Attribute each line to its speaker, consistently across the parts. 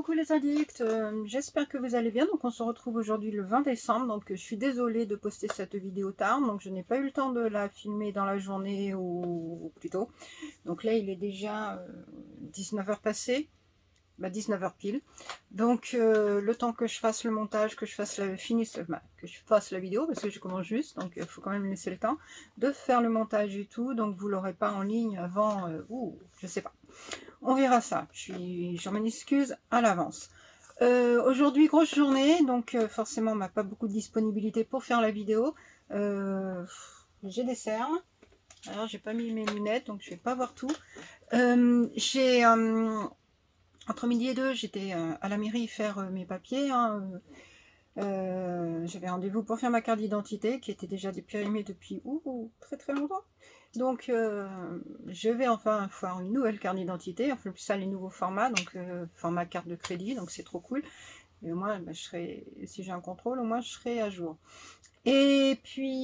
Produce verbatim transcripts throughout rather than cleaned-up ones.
Speaker 1: coucou les addicts, euh, j'espère que vous allez bien. Donc on se retrouve aujourd'hui le vingt décembre, donc euh, je suis désolée de poster cette vidéo tard, donc je n'ai pas eu le temps de la filmer dans la journée ou, ou plus tôt. Donc là il est déjà euh, dix-neuf heures passées, bah dix-neuf heures pile. Donc euh, le temps que je fasse le montage, que je fasse la finisse, bah, que je fasse la vidéo, parce que je commence juste, donc il faut quand même laisser le temps de faire le montage et tout, donc vous l'aurez pas en ligne avant, euh, ou je sais pas. On verra ça, je suis, je m'en excuse à l'avance. Euh, Aujourd'hui, grosse journée, donc euh, forcément, on n'a pas beaucoup de disponibilité pour faire la vidéo. Euh, j'ai des cernes, alors j'ai pas mis mes lunettes, donc je vais pas voir tout. Euh, j'ai euh, entre midi et deux, j'étais euh, à la mairie faire euh, mes papiers. Hein, euh, J'avais rendez-vous pour faire ma carte d'identité, qui était déjà dépérimée depuis ouh, très très longtemps. Donc euh, je vais enfin faire une nouvelle carte d'identité, enfin plus ça les nouveaux formats, donc euh, format carte de crédit, donc c'est trop cool. Et au moins ben, je serai, si j'ai un contrôle, au moins je serai à jour. Et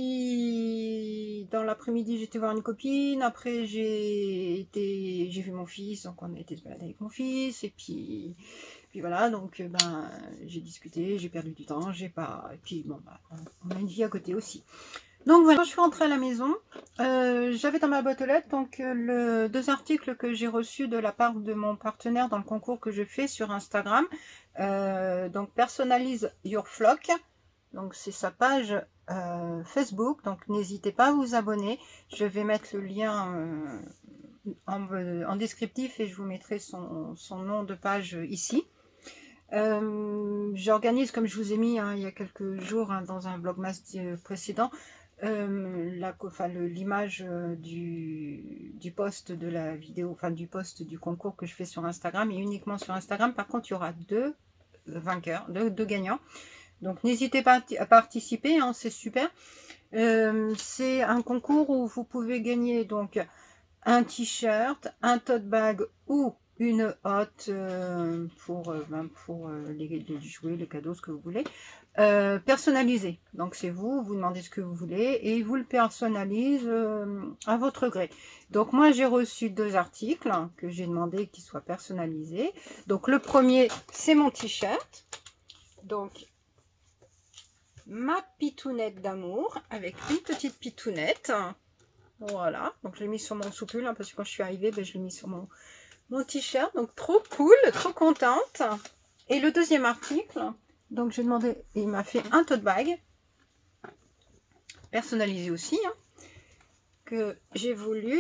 Speaker 1: puis dans l'après-midi j'étais voir une copine, après j'ai été j'ai vu mon fils, donc on a été se balader avec mon fils, et puis puis voilà, donc ben j'ai discuté, j'ai perdu du temps, j'ai pas, et puis bon bah, on a une vie à côté aussi. Donc voilà, quand je suis rentrée à la maison, euh, j'avais dans ma boîte aux lettres donc le, deux articles que j'ai reçus de la part de mon partenaire dans le concours que je fais sur Instagram. Euh, donc Personalize Your Flock, donc c'est sa page euh, Facebook, donc n'hésitez pas à vous abonner. Je vais mettre le lien euh, en, en descriptif et je vous mettrai son, son nom de page ici. Euh, J'organise, comme je vous ai mis hein, il y a quelques jours hein, dans un vlogmas précédent, Euh, enfin, l'image euh, du, du post de la vidéo, enfin du post du concours que je fais sur Instagram, et uniquement sur Instagram. Par contre, il y aura deux vainqueurs, deux, deux gagnants. Donc n'hésitez pas à participer, hein, c'est super. Euh, c'est un concours où vous pouvez gagner donc un t-shirt, un tote bag ou une hotte euh, pour, euh, ben pour euh, les, les jouets, les cadeaux, ce que vous voulez. Euh, personnalisé, donc c'est vous, vous demandez ce que vous voulez et vous le personnalise euh, à votre gré. Donc moi j'ai reçu deux articles hein, que j'ai demandé qu'ils soient personnalisés. Donc le premier c'est mon t-shirt, donc ma pitounette d'amour avec une petite pitounette, voilà, donc je l'ai mis sur mon soupule hein, parce que quand je suis arrivée ben, je l'ai mis sur mon, mon t-shirt, donc trop cool, trop contente. Et le deuxième article, donc j'ai demandé, il m'a fait un tote bag personnalisé aussi hein, que j'ai voulu,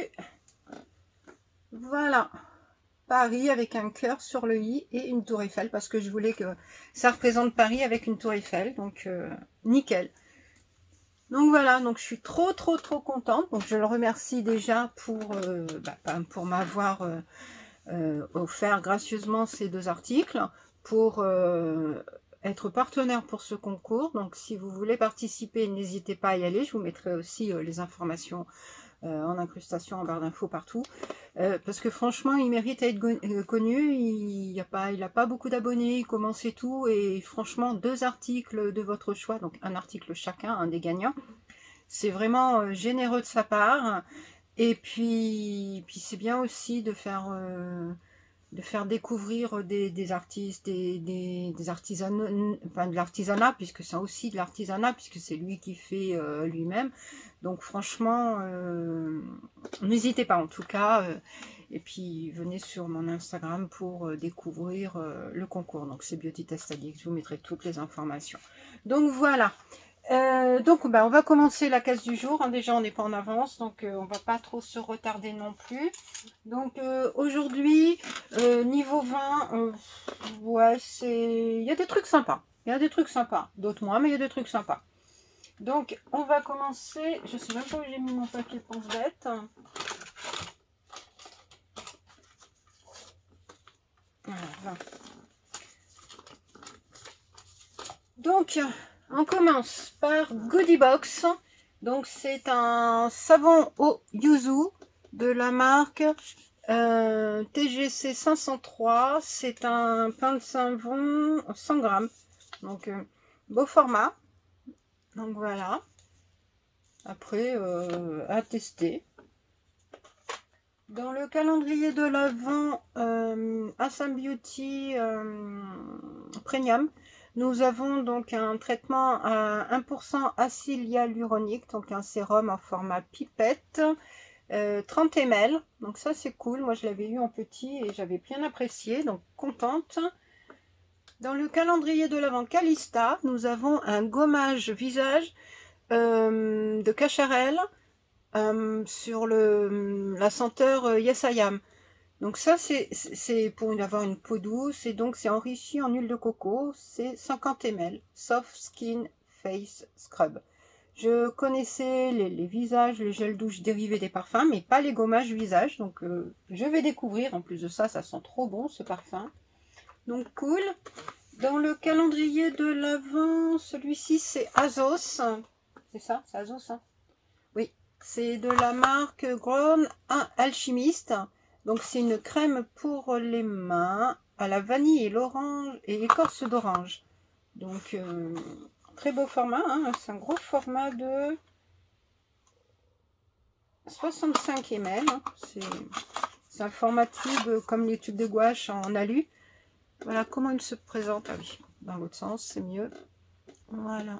Speaker 1: voilà, Paris avec un cœur sur le i et une tour Eiffel parce que je voulais que ça représente Paris avec une tour Eiffel, donc euh, nickel. Donc voilà, donc je suis trop trop trop contente, donc je le remercie déjà pour euh, bah, pour m'avoir euh, euh, offert gracieusement ces deux articles, pour euh, être partenaire pour ce concours. Donc si vous voulez participer, n'hésitez pas à y aller, je vous mettrai aussi euh, les informations euh, en incrustation, en barre d'infos partout, euh, parce que franchement il mérite à être connu, il n'a pas, il a pas beaucoup d'abonnés, il commence et tout, et franchement deux articles de votre choix, donc un article chacun, un des gagnants, c'est vraiment euh, généreux de sa part. Et puis, puis c'est bien aussi de faire euh, de faire découvrir des, des artistes, des, des, des artisanats, enfin de l'artisanat, puisque c'est aussi de l'artisanat, puisque c'est lui qui fait euh, lui-même. Donc franchement, euh, n'hésitez pas en tout cas. Euh, et puis venez sur mon Instagram pour euh, découvrir euh, le concours. Donc c'est Beauty Test Addict, je vous mettrai toutes les informations. Donc voilà. Euh, donc bah, on va commencer la case du jour, hein. Déjà on n'est pas en avance, donc euh, on va pas trop se retarder non plus. Donc euh, aujourd'hui euh, niveau vin, euh, ouais, c'est, il y a des trucs sympas, il y a des trucs sympas, d'autres moins, mais il y a des trucs sympas. Donc on va commencer, je sais même pas où j'ai mis mon papier pense-bête. Voilà. Donc on commence par Goodie Box. Donc c'est un savon au yuzu de la marque euh, T G C cinq cent trois. C'est un pain de savon cent grammes. Donc euh, beau format. Donc voilà. Après euh, à tester. Dans le calendrier de l'Avent euh, Assam Beauty euh, Premium, nous avons donc un traitement à un pour cent acide hyaluronique, donc un sérum en format pipette, euh, trente millilitres. Donc ça c'est cool, moi je l'avais eu en petit et j'avais bien apprécié, donc contente. Dans le calendrier de l'Avent Calista, nous avons un gommage visage euh, de Cacharel. Euh, sur le, la senteur euh, Yes I Am. Donc ça c'est pour une, avoir une peau douce et donc c'est enrichi en huile de coco, c'est cinquante millilitres, Soft Skin Face Scrub. Je connaissais les, les visages, les gels douche dérivés des parfums, mais pas les gommages visage, donc euh, je vais découvrir. En plus de ça, ça sent trop bon ce parfum, donc cool. Dans le calendrier de l'Avent, celui-ci c'est Azos, c'est ça, c'est Azos hein. Oui. C'est de la marque Grown Alchemist. Donc c'est une crème pour les mains à la vanille et l'orange et l'écorce d'orange. Donc euh, très beau format, hein. C'est un gros format de soixante-cinq millilitres. Hein. C'est un format tube comme les tubes de gouache en alu. Voilà comment il se présente. Ah oui, dans l'autre sens, c'est mieux. Voilà.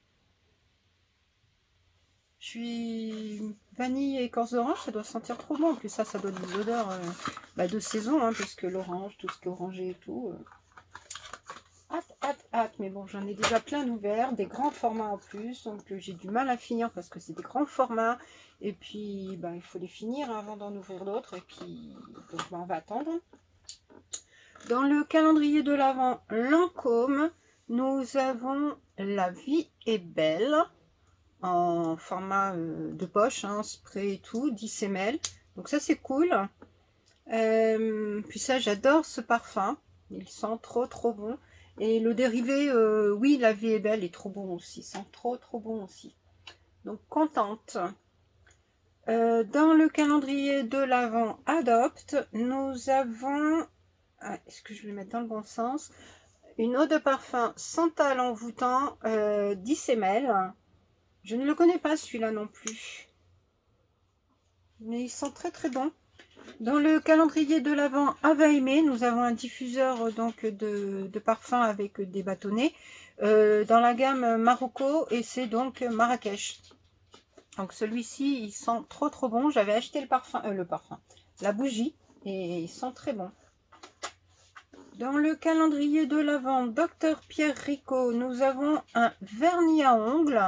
Speaker 1: Je suis vanille et écorce d'orange, ça doit sentir trop bon. En plus, ça, ça donne des odeurs euh, bah, de saison, hein, parce que l'orange, tout ce qui est orangé et tout. Euh. Hâte, hâte, hâte. Mais bon, j'en ai déjà plein ouverts, des grands formats en plus. Donc, euh, j'ai du mal à finir parce que c'est des grands formats. Et puis, bah, il faut les finir hein, avant d'en ouvrir d'autres. Et puis, donc, bah, on va attendre. Dans le calendrier de l'Avent Lancôme, nous avons La vie est belle. En format euh, de poche, hein, spray et tout, dix millilitres. Donc ça c'est cool. Euh, puis ça j'adore ce parfum. Il sent trop trop bon. Et le dérivé, euh, oui La vie est belle est trop bon aussi. Il sent trop trop bon aussi. Donc contente. Euh, dans le calendrier de l'Avent Adopt, nous avons... Ah, est-ce que je vais le mettre dans le bon sens? Une eau de parfum santal envoûtant, euh, dix millilitres. Je ne le connais pas celui-là non plus. Mais il sent très très bon. Dans le calendrier de l'Avent Ava Aimé, nous avons un diffuseur donc de, de parfum avec des bâtonnets. Euh, dans la gamme Marocco et c'est donc Marrakech. Donc celui-ci il sent trop trop bon. J'avais acheté le parfum, euh, le parfum, la bougie et il sent très bon. Dans le calendrier de l'Avent Docteur Pierre Rico, nous avons un vernis à ongles.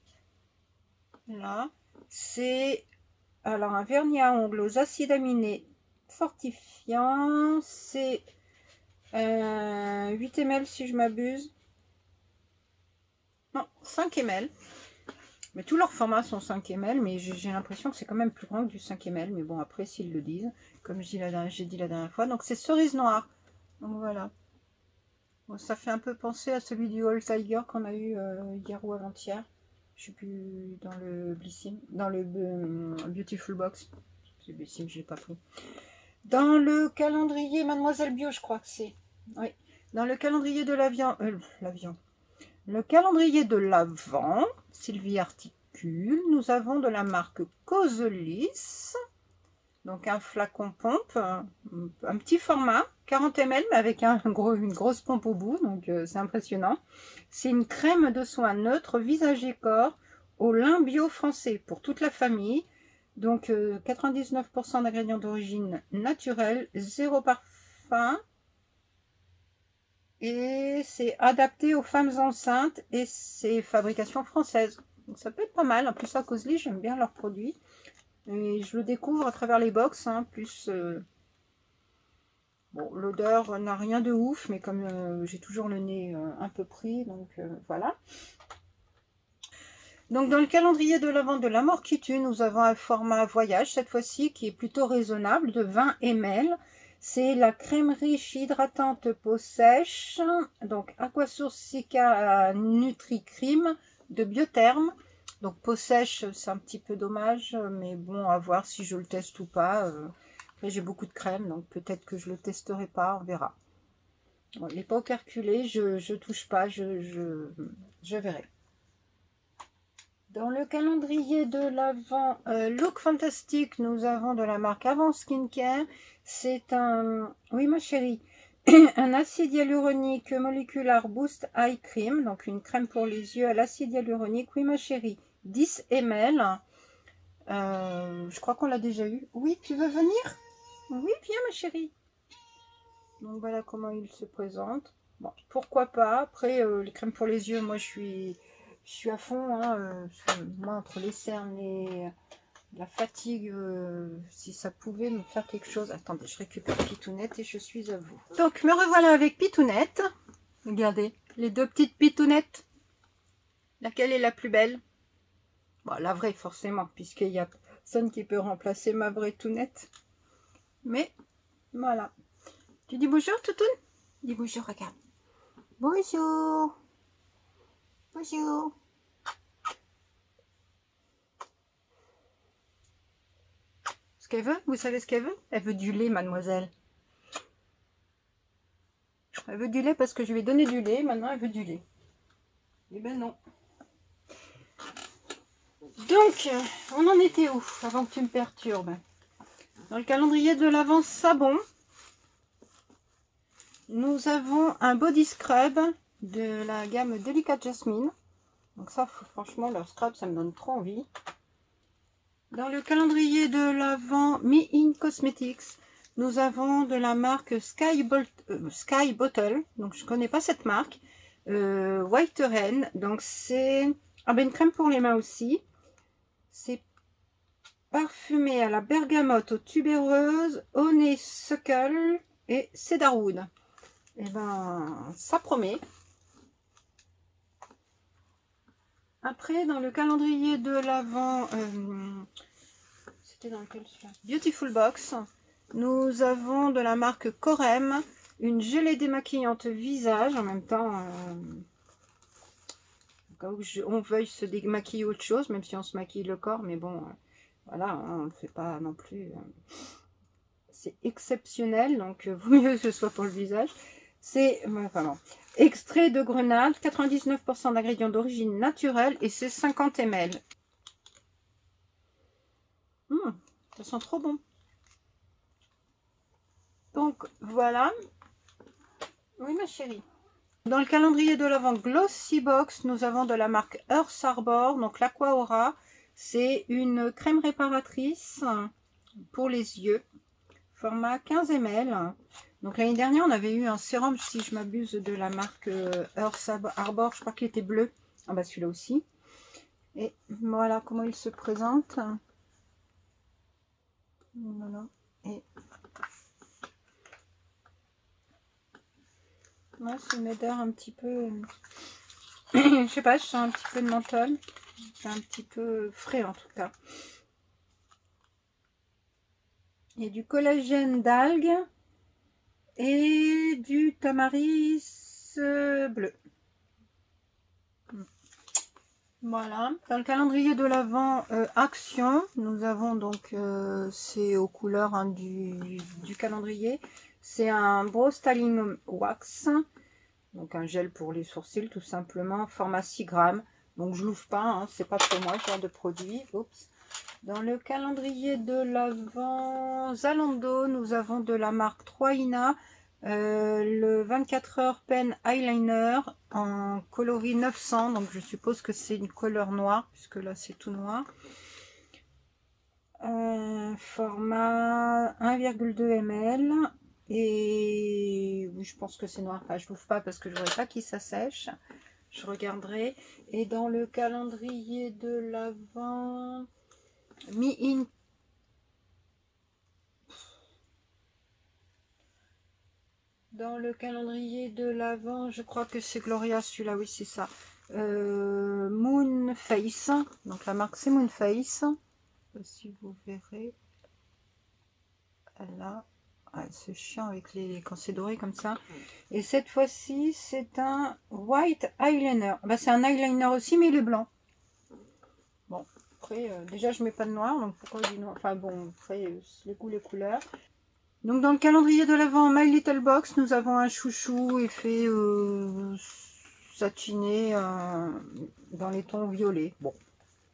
Speaker 1: Là, c'est alors un vernis à ongles aux acides aminés fortifiants. C'est euh, huit millilitres si je m'abuse. Non, cinq millilitres. Mais tous leurs formats sont cinq millilitres, mais j'ai l'impression que c'est quand même plus grand que du cinq millilitres. Mais bon, après, s'ils le disent, comme j'ai dit, dit la dernière fois. Donc, c'est cerise noire. Donc, voilà. Bon, ça fait un peu penser à celui du All Tiger qu'on a eu euh, hier ou avant-hier. Je sais plus dans le Blissim, dans le euh, Beautiful Box. C'est Blissim, je l'ai pas pris. Dans le calendrier Mademoiselle Bio, je crois que c'est. Oui. Dans le calendrier de l'avion, euh, l'avion. Le calendrier de l'Avent, Sylvie Articule, nous avons de la marque Causelis. Donc un flacon pompe, un, un petit format, quarante millilitres, mais avec un gros, une grosse pompe au bout, donc euh, c'est impressionnant. C'est une crème de soins neutre visage et corps au lin bio français pour toute la famille. Donc euh, quatre-vingt-dix-neuf pour cent d'ingrédients d'origine naturelle, zéro parfum. Et c'est adapté aux femmes enceintes et c'est fabrication française. Donc ça peut être pas mal. En plus à Causelis, j'aime bien leurs produits. Et je le découvre à travers les box, hein, plus euh, bon, l'odeur n'a rien de ouf, mais comme euh, j'ai toujours le nez euh, un peu pris, donc euh, voilà. Donc dans le calendrier de l'Avent de l'amour qui tue, nous avons un format voyage cette fois-ci qui est plutôt raisonnable de vingt millilitres. C'est la crème riche hydratante peau sèche, donc Aquasource Cica Nutri-Cream de Biotherme. Donc peau sèche, c'est un petit peu dommage, mais bon, à voir si je le teste ou pas. Euh, après, j'ai beaucoup de crème, donc peut-être que je le testerai pas, on verra. Bon, il n'est pas operculé, je ne touche pas, je, je, je verrai. Dans le calendrier de l'Avent euh, Look Fantastic, nous avons de la marque Avant Skincare. C'est un, oui ma chérie, un acide hyaluronique moléculaire Boost Eye Cream. Donc une crème pour les yeux à l'acide hyaluronique. Oui ma chérie, dix millilitres. Euh, je crois qu'on l'a déjà eu. Oui, tu veux venir? Oui, viens ma chérie. Donc voilà comment il se présente. Bon, pourquoi pas. Après, euh, les crèmes pour les yeux, moi je suis... Je suis à fond, hein, euh, moi entre les cernes et la fatigue, euh, si ça pouvait me faire quelque chose. Attendez, je récupère Pitounette et je suis à vous. Donc me revoilà avec Pitounette. Regardez, les deux petites Pitounettes. Laquelle est la plus belle? Bon, la vraie forcément, puisqu'il n'y a personne qui peut remplacer ma vraie Tounette. Mais voilà. Tu dis bonjour Toutoune? Dis bonjour, regarde. Bonjour. Bonjour. Ce qu'elle veut, vous savez ce qu'elle veut? Elle veut du lait, mademoiselle. Elle veut du lait parce que je lui ai donné du lait, maintenant elle veut du lait. Eh ben non. Donc, on en était où avant que tu me perturbes? Dans le calendrier de l'Avent savon, nous avons un body scrub de la gamme Delicate Jasmine. Donc ça, franchement, leur scrub, ça me donne trop envie. Dans le calendrier de l'Avent Me In Cosmetics, nous avons de la marque Sky, Bolt, euh, Sky Bottle. Donc je connais pas cette marque. Euh, White Rain. Donc c'est ah ben, une crème pour les mains aussi. C'est parfumé à la bergamote, aux tubéreuses, honeysuckle et cedarwood. Et ben ça promet. Après, dans le calendrier de l'Avent, euh, c'était dans lequel celui-là? Beautiful Box, nous avons de la marque Corem, une gelée démaquillante visage, en même temps, euh, au cas où je, on veuille se démaquiller autre chose, même si on se maquille le corps, mais bon, euh, voilà, hein, on ne fait pas non plus, euh, c'est exceptionnel, donc euh, vaut mieux que ce soit pour le visage. C'est vraiment extrait de grenade, quatre-vingt-dix-neuf pour cent d'ingrédients d'origine naturelle et c'est cinquante millilitres. Mmh, ça sent trop bon. Donc voilà. Oui ma chérie. Dans le calendrier de l'Avent Glossy Box, nous avons de la marque Earth Arbor, donc l'Aqua Aura. C'est une crème réparatrice pour les yeux, format quinze millilitres. Donc l'année dernière, on avait eu un sérum, si je m'abuse, de la marque Earth Arbor. Je crois qu'il était bleu. Ah bah celui-là aussi. Et voilà comment il se présente. Voilà. Et ouais, c'est une odeur un petit peu... je sais pas, je sens un petit peu de menthol. C'est un petit peu frais en tout cas. Il y a du collagène d'algues. Et du tamaris bleu. Voilà. Dans le calendrier de l'Avent euh, Action, nous avons donc, euh, c'est aux couleurs hein, du, du calendrier. C'est un Brow Styling Wax. Donc un gel pour les sourcils tout simplement. Format six grammes. Donc je l'ouvre pas, hein, c'est pas pour moi ce genre de produit. Oups. Dans le calendrier de l'Avent Zalando, nous avons de la marque trois Ina, euh, le vingt-quatre heures pen eyeliner en coloris neuf cents. Donc je suppose que c'est une couleur noire, puisque là c'est tout noir. Euh, format un virgule deux millilitres. Et oui, je pense que c'est noir. Enfin, je l'ouvre pas parce que je ne voudrais pas qu'il s'assèche. Je regarderai. Et dans le calendrier de l'Avent... Me In dans le calendrier de l'Avent, je crois que c'est Gloria celui-là, oui c'est ça. Euh, Moon Face, donc la marque c'est Moon Face. Si vous verrez, là, ah, c'est chiant avec les quand c'est doré comme ça. Et cette fois-ci c'est un white eyeliner. Bah, c'est un eyeliner aussi mais il est blanc. Bon. Après, euh, déjà je mets pas de noir, donc pourquoi je dis noir? Enfin bon, après euh, les goûts, les couleurs. Donc dans le calendrier de l'Avent My Little Box, nous avons un chouchou effet euh, satiné euh, dans les tons violets. Bon,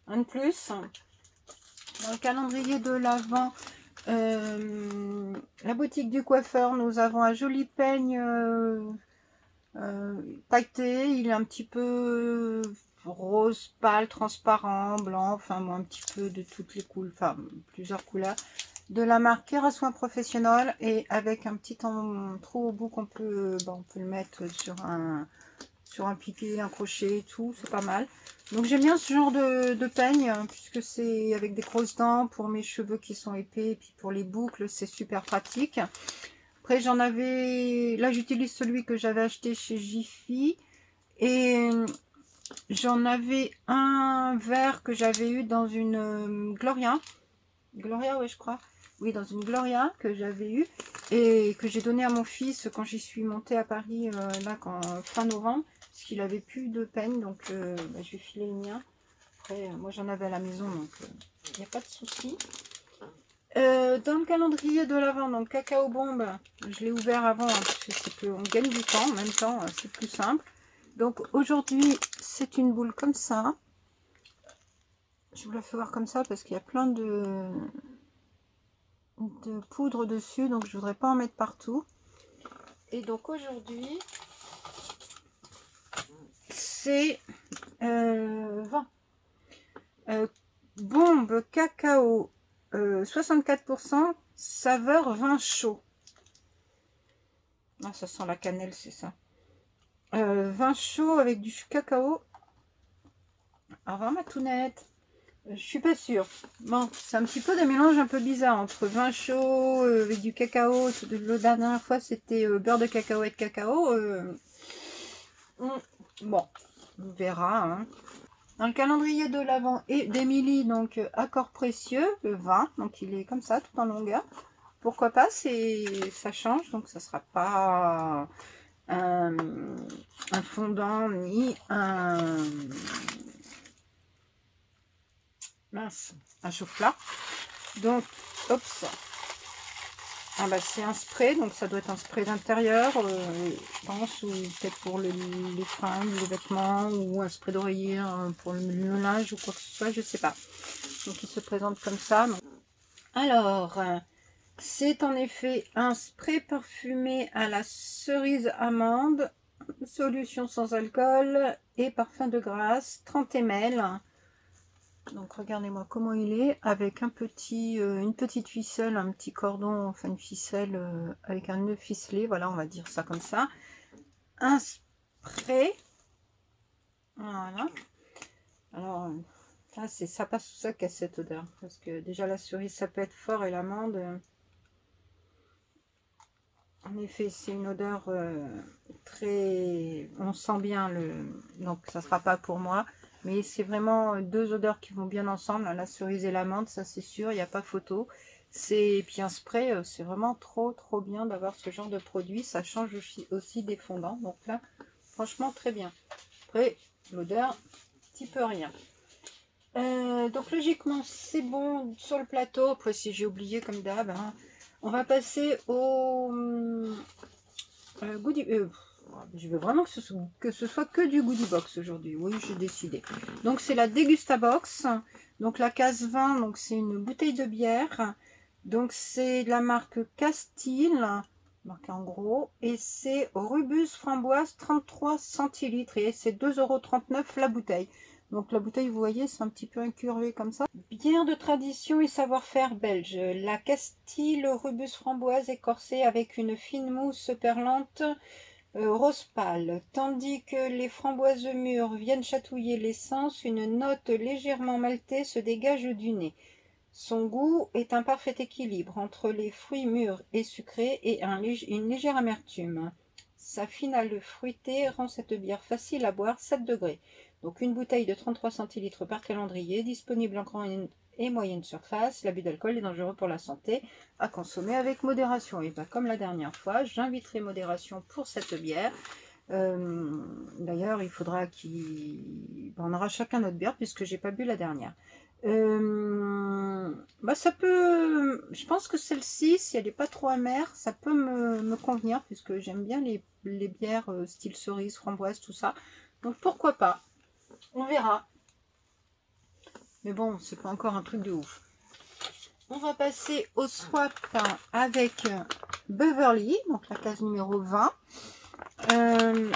Speaker 1: un de plus. Dans le calendrier de l'Avent, euh, la boutique du coiffeur, nous avons un joli peigne euh, euh, pailleté. Il est un petit peu rose pâle, transparent, blanc, enfin bon, un petit peu de toutes les couleurs, enfin plusieurs couleurs. De la marque Kera Soin Professionnel et avec un petit trou au bout qu'on peut, bon, on peut le mettre sur un, sur un piqué, un crochet et tout, c'est pas mal. Donc j'aime bien ce genre de, de peigne puisque c'est avec des grosses dents pour mes cheveux qui sont épais et puis pour les boucles c'est super pratique. Après j'en avais, là j'utilise celui que j'avais acheté chez Jiffy et j'en avais un vert que j'avais eu dans une Gloria. Gloria, ouais je crois. Oui, dans une Gloria que j'avais eu et que j'ai donné à mon fils quand j'y suis montée à Paris euh, là quand, fin novembre, parce qu'il avait plus de peigne, donc euh, bah, je vais filer le mien. Après, euh, moi j'en avais à la maison, donc il euh, n'y a pas de souci. Euh, dans le calendrier de l'Avent, donc Cacao Bombe, je l'ai ouvert avant, hein, parce que c'est qu'on gagne du temps, en même temps c'est plus simple. Donc aujourd'hui, c'est une boule comme ça. Je vous la fais voir comme ça parce qu'il y a plein de... de poudre dessus, donc je voudrais pas en mettre partout. Et donc aujourd'hui c'est euh, vingt euh, bombe cacao euh, soixante-quatre pour cent saveur vin chaud. Ah, ça sent la cannelle, c'est ça. Euh, vin chaud avec du cacao. Au revoir ma tounette. Je suis pas sûre. Bon, c'est un petit peu des mélanges un peu bizarres entre vin chaud euh, avec du cacao. La dernière fois, c'était euh, beurre de cacahuète cacao. Euh... Bon, on verra. Hein. Dans le calendrier de l'Avent et d'Émilie, donc euh, accord précieux, le vingt. Donc il est comme ça, tout en longueur. Pourquoi pas, c'est ça change. Donc ça sera pas un, un fondant ni un... mince, un chauffe-plat. Donc, hop, ah bah, c'est un spray, donc ça doit être un spray d'intérieur, euh, je pense, ou peut-être pour le, les fringues, les vêtements, ou un spray d'oreiller hein, pour le, le linge ou quoi que ce soit, je sais pas. Donc il se présente comme ça. Donc. Alors, c'est en effet un spray parfumé à la cerise amande, solution sans alcool et parfum de grâce, trente millilitres. Donc regardez-moi comment il est, avec un petit, euh, une petite ficelle, un petit cordon, enfin une ficelle euh, avec un nœud ficelé, voilà on va dire ça comme ça. Un spray, voilà. Alors là c'est ça passe sous ça qu'à cette odeur, parce que déjà la cerise ça peut être fort et l'amande, euh, en effet c'est une odeur euh, très, on sent bien le, donc ça sera pas pour moi. Mais c'est vraiment deux odeurs qui vont bien ensemble, la cerise et l'amande, ça c'est sûr, il n'y a pas photo. Et puis un spray, c'est vraiment trop trop bien d'avoir ce genre de produit, ça change aussi, aussi des fondants. Donc là, franchement très bien. Après, l'odeur, petit peu rien. Euh, donc logiquement, c'est bon sur le plateau. Après, si j'ai oublié comme d'hab, hein, on va passer au euh, goodie... Euh, je veux vraiment que ce, soit, que ce soit que du goodie box aujourd'hui. Oui, j'ai décidé. Donc, c'est la Dégusta Box. Donc, la case vingt, donc c'est une bouteille de bière. Donc, c'est de la marque Castille, marqué en gros. Et c'est Rubus Framboise, trente-trois centilitres. Et c'est deux euros trente-neuf la bouteille. Donc, la bouteille, vous voyez, c'est un petit peu incurvé comme ça. Bière de tradition et savoir-faire belge. La Castille Rubus Framboise écorcée avec une fine mousse perlante. Euh, rose pâle, tandis que les framboises mûres viennent chatouiller l'essence, une note légèrement maltée se dégage du nez. Son goût est un parfait équilibre entre les fruits mûrs et sucrés et un, une légère amertume. Sa finale fruitée rend cette bière facile à boire, sept degrés. Donc une bouteille de trente-trois centilitres par calendrier, disponible en grande et moyenne surface. L'abus d'alcool est dangereux pour la santé, à consommer avec modération. Et pas comme la dernière fois, j'inviterai modération pour cette bière. Euh, D'ailleurs, il faudra qu'il... Ben, on aura chacun notre bière puisque j'ai pas bu la dernière. Euh, bah ça peut, je pense que celle-ci, si elle n'est pas trop amère, ça peut me, me convenir puisque j'aime bien les, les bières euh, style cerise, framboise, tout ça. Donc pourquoi pas, on verra. Mais bon, c'est pas encore un truc de ouf. On va passer au swap avec Beverly, donc la case numéro vingt. Euh,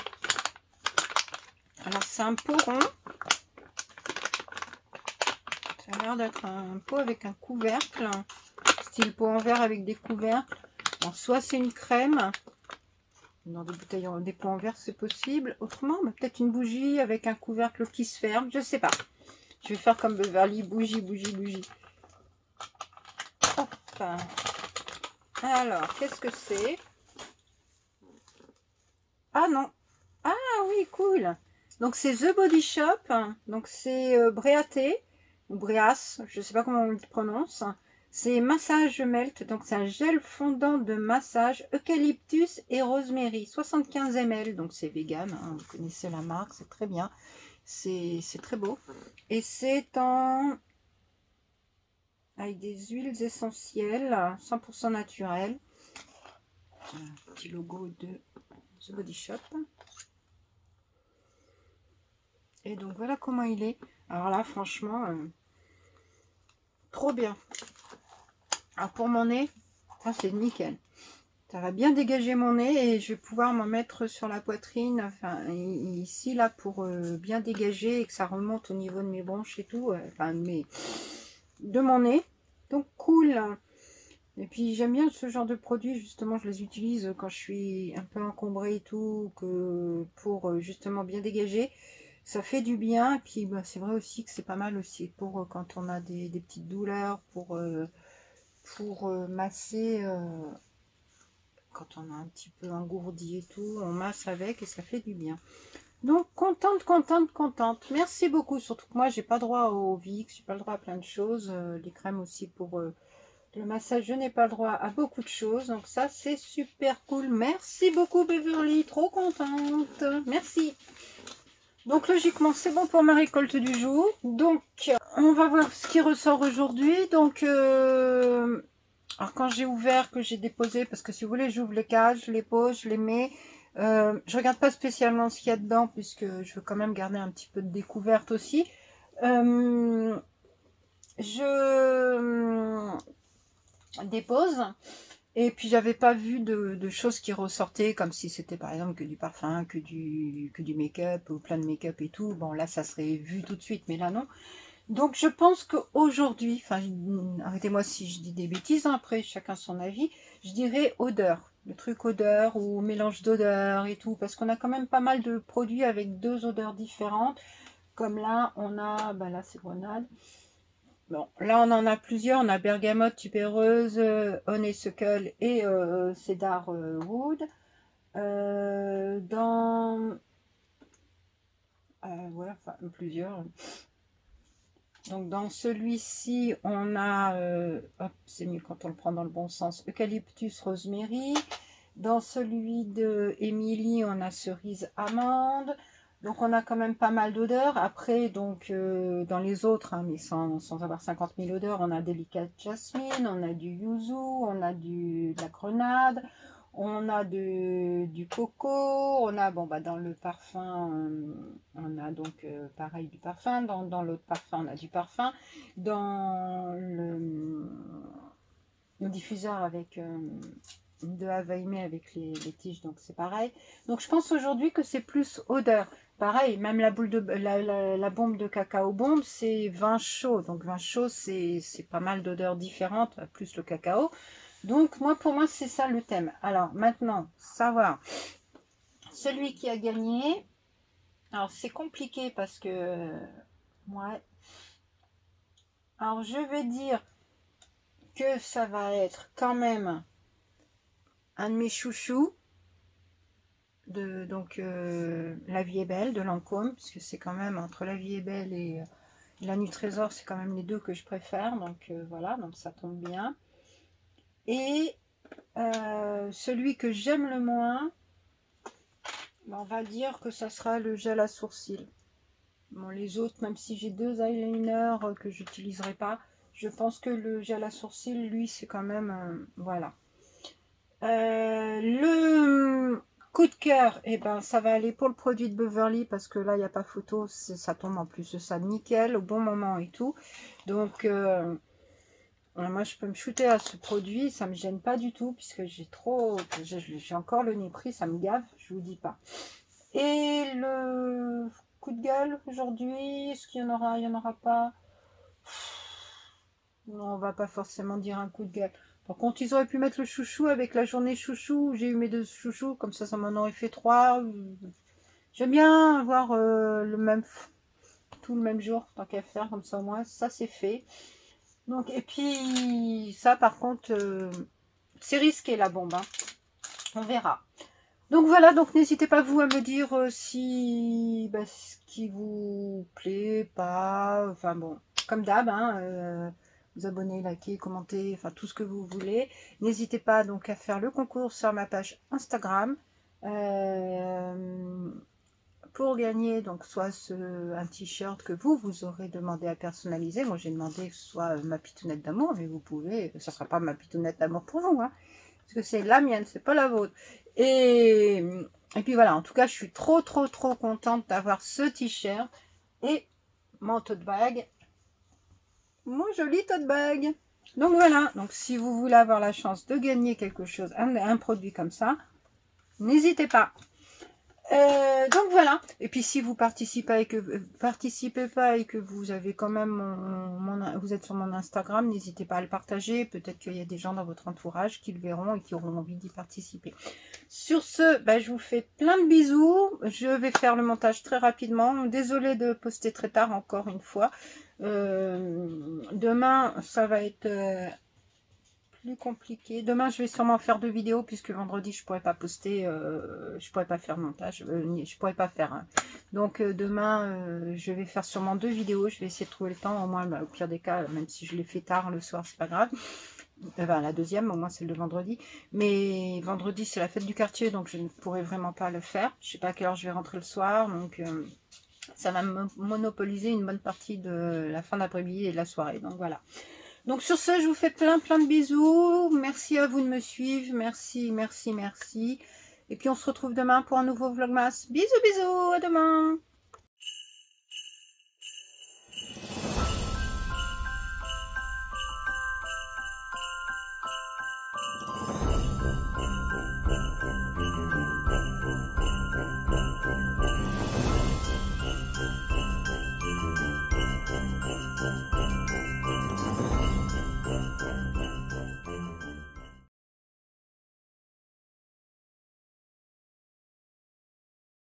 Speaker 1: alors c'est un pot rond. Ça a l'air d'être un pot avec un couvercle, style pot en verre avec des couvercles. Alors, soit c'est une crème, dans des bouteilles, en, des pots en verre c'est possible. Autrement, bah, peut-être une bougie avec un couvercle qui se ferme, je sais pas. Je vais faire comme Beverly, bougie, bougie, bougie. Hop. Alors, qu'est-ce que c'est? Ah non. Ah oui, cool. Donc c'est The Body Shop. Donc c'est euh, Bréaté ou Bréas, je sais pas comment on le prononce. C'est massage melt. Donc c'est un gel fondant de massage eucalyptus et rosemary, soixante-quinze millilitres. Donc c'est vegan, hein, vous connaissez la marque, c'est très bien. C'est très beau. Et c'est en avec des huiles essentielles, cent pour cent naturelles. Un petit logo de The Body Shop. Et donc voilà comment il est. Alors là, franchement, euh, trop bien. Alors pour mon nez, ça c'est nickel. Ça va bien dégager mon nez et je vais pouvoir m'en mettre sur la poitrine, enfin ici là pour euh, bien dégager et que ça remonte au niveau de mes bronches et tout, euh, enfin de, mes, de mon nez. Donc cool. Et puis j'aime bien ce genre de produits, justement je les utilise quand je suis un peu encombrée et tout, que pour justement bien dégager. Ça fait du bien. Et puis bah, c'est vrai aussi que c'est pas mal aussi pour euh, quand on a des, des petites douleurs, pour, euh, pour euh, masser, euh, quand on a un petit peu engourdi et tout, on masse avec et ça fait du bien. Donc contente, contente, contente. Merci beaucoup, surtout que moi j'ai pas droit au Vicks, j'ai pas le droit à plein de choses. Euh, les crèmes aussi pour... Euh, le massage, je n'ai pas le droit à beaucoup de choses. Donc ça, c'est super cool. Merci beaucoup, Beverly. Trop contente. Merci. Donc logiquement, c'est bon pour ma récolte du jour. Donc, on va voir ce qui ressort aujourd'hui. Donc, euh... alors quand j'ai ouvert, que j'ai déposé, parce que si vous voulez, j'ouvre les cases, je les pose, je les mets. Euh, je regarde pas spécialement ce qu'il y a dedans, puisque je veux quand même garder un petit peu de découverte aussi. Euh... Je... dépose et puis j'avais pas vu de, de choses qui ressortaient comme si c'était par exemple que du parfum, que du que du make-up ou plein de make-up et tout. Bon là ça serait vu tout de suite, mais là non. Donc je pense qu'aujourd'hui, enfin arrêtez-moi si je dis des bêtises, hein, après chacun son avis, je dirais odeur, le truc odeur ou mélange d'odeur et tout, parce qu'on a quand même pas mal de produits avec deux odeurs différentes, comme là on a, ben là c'est grenade. Bon, là on en a plusieurs, on a bergamote, tubéreuse, euh, honeysuckle et euh, cedar euh, wood. Euh, dans... Euh, voilà, enfin plusieurs. Donc dans celui-ci, on a, euh, hop, c'est mieux quand on le prend dans le bon sens, eucalyptus, rosemary. Dans celui de Emily, on a cerise, amande. Donc on a quand même pas mal d'odeurs. Après, donc euh, dans les autres, hein, mais sans, sans avoir cinquante mille odeurs, on a Delicate Jasmine, on a du yuzu, on a du, de la grenade, on a de, du coco, on a, bon bah dans le parfum, on, on a donc euh, pareil du parfum, dans, dans l'autre parfum, on a du parfum, dans le, le diffuseur avec... Euh, de Havaïmé avec les, les tiges, donc c'est pareil. Donc je pense aujourd'hui que c'est plus odeur. Pareil, même la boule de la, la, la bombe de cacao bombe, c'est vin chaud. Donc vin chaud, c'est pas mal d'odeurs différentes, plus le cacao. Donc moi, pour moi, c'est ça le thème. Alors maintenant, savoir celui qui a gagné. Alors c'est compliqué parce que ouais. Alors je vais dire que ça va être quand même un de mes chouchous, de, donc euh, La Vie est Belle de Lancôme, puisque c'est quand même entre La Vie est Belle et euh, La Nuit Trésor, c'est quand même les deux que je préfère, donc euh, voilà, donc ça tombe bien. Et euh, celui que j'aime le moins, ben, on va dire que ça sera le gel à sourcils. Bon, les autres, même si j'ai deux eyeliners que j'utiliserai pas, je pense que le gel à sourcils, lui, c'est quand même, euh, voilà. Euh, le coup de cœur, et eh ben ça va aller pour le produit de Beverly parce que là il n'y a pas photo, ça tombe en plus de ça nickel, au bon moment et tout. Donc euh, moi je peux me shooter à ce produit, ça me gêne pas du tout puisque j'ai trop, j'ai encore le nez pris, ça me gave, je vous dis pas. Et le coup de gueule aujourd'hui, est-ce qu'il y en aura, il y en aura pas? Non, on va pas forcément dire un coup de gueule. Par contre, ils auraient pu mettre le chouchou avec la journée chouchou. J'ai eu mes deux chouchous, comme ça, ça m'en aurait fait trois. J'aime bien avoir euh, le même, tout le même jour, tant qu'à faire, comme ça au moins, ça c'est fait. Donc, et puis, ça par contre, euh, c'est risqué la bombe. Hein. On verra. Donc voilà, donc n'hésitez pas vous à me dire euh, si bah, ce qui vous plaît, pas. Enfin bon, comme d'hab, hein. Euh, vous abonner, liker, commenter, enfin tout ce que vous voulez. N'hésitez pas donc à faire le concours sur ma page Instagram euh, pour gagner donc soit ce, un t-shirt que vous, vous aurez demandé à personnaliser. Moi j'ai demandé que ce soit ma pitounette d'amour, mais vous pouvez, ça ne sera pas ma pitounette d'amour pour vous, hein, parce que c'est la mienne, c'est pas la vôtre. Et, et puis voilà, en tout cas je suis trop trop trop contente d'avoir ce t-shirt et mon tote bag. Mon joli tote bag. Donc voilà, donc si vous voulez avoir la chance de gagner quelque chose, un, un produit comme ça, n'hésitez pas. Euh, donc voilà, et puis si vous participez et que euh, participez pas et que vous avez quand même mon, mon, vous êtes sur mon Instagram, n'hésitez pas à le partager. Peut-être qu'il y a des gens dans votre entourage qui le verront et qui auront envie d'y participer. Sur ce, bah, je vous fais plein de bisous. Je vais faire le montage très rapidement. Désolée de poster très tard encore une fois. Euh, demain, ça va être euh, plus compliqué. Demain, je vais sûrement faire deux vidéos puisque vendredi, je pourrais pas poster, euh, je pourrais pas faire montage, euh, je pourrais pas faire. Hein. Donc euh, demain, euh, je vais faire sûrement deux vidéos. Je vais essayer de trouver le temps, au moins, bah, au pire des cas, même si je l'ai fait tard le soir, c'est pas grave. Enfin, la deuxième, au moins celle de vendredi. Mais vendredi, c'est la fête du quartier, donc je ne pourrai vraiment pas le faire. Je sais pas à quelle heure je vais rentrer le soir, donc euh, ça va me monopoliser une bonne partie de la fin d'après-midi et de la soirée. Donc voilà. Donc sur ce, je vous fais plein plein de bisous. Merci à vous de me suivre. Merci, merci, merci. Et puis on se retrouve demain pour un nouveau vlogmas. Bisous, bisous, à demain.